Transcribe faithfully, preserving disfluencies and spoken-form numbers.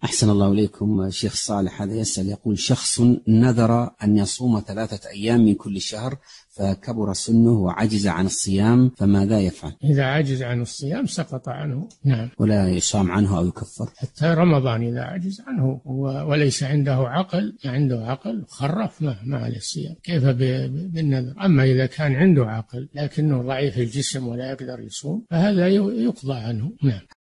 أحسن الله إليكم. شيخ صالح هذا يسأل يقول: شخص نذر أن يصوم ثلاثة أيام من كل شهر فكبر سنه وعجز عن الصيام، فماذا يفعل؟ إذا عجز عن الصيام سقط عنه. نعم. ولا يصام عنه أو يكفر؟ حتى رمضان إذا عجز عنه وليس عنده عقل، عنده عقل خرف ما ما عليه الصيام، كيف بالنذر؟ أما إذا كان عنده عقل لكنه ضعيف الجسم ولا يقدر يصوم فهذا يقضى عنه. نعم.